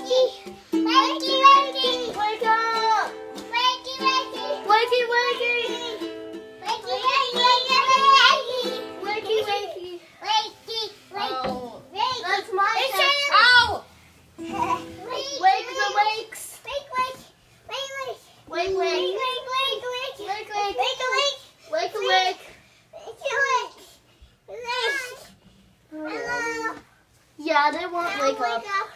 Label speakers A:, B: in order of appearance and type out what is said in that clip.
A: Wake up! Wakey, wakey! Oh, that's my turn. Ow! Wake the wakes! Wake, wake! Wake awake! Yeah, they won't wake up.